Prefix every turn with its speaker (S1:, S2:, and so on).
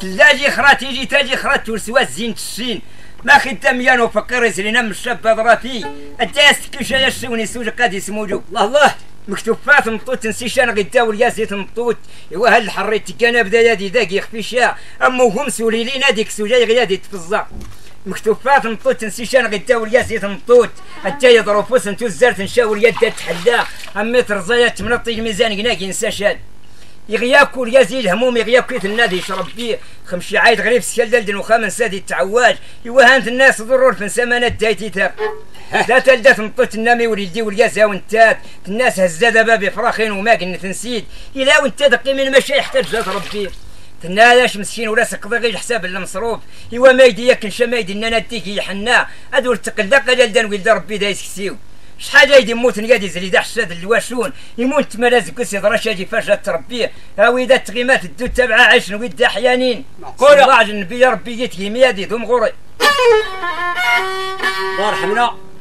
S1: تلاجي خرات يجي تاجي خرات ورسوا زين الشين ما خدام يانو فكر يسرينا من الشاب ضراتي التاس كيش يشوني سوج قاد يسموجو الله مكتوفات مطوط تنسيشان غدا والياسيت مطوط ايوا هاد الحريت كان بدا يدي ذاك يخفيشا امو هم سوليلين هذيك سوجاي غيادي تفزع مكتوفات مطوط تنسيشان غدا والياسيت مطوط حتى يضربوس انتو الزرت نشاور يد تحلا امي ترزايات من الطيج ميزان هناك ينساشان يغياكل يزيد هموم يغياكل النادي يشرب فيه خمشي عايد غريب سكال وخامن سادي التعواج يوهانت الناس ضرور في سمانات دايتي تاك لا تلدات مطوت النامي وليدي واليازا وانتات الناس هزاده بابي فراخين وما قلنا تنسيد الا وانت دقي من المشي يحتاج ذات ربي تنالاش مسكين وراسك غير حساب المصروف ايوا ما يدي ياك نشا ما يدي لنا نديك يحنا هادو التقل قلال دان ولد ربي دا يسكسيو شحال يدي يموت نقاد يزري دا حساد الواشون يموت ملازك سي دراشاجي فاش تربيه هاوي ذا تغيمات الدو تبع عايش نويد احيانين قول النبي يا ربي جيت يميادي ذو مغوري
S2: الله يرحمنا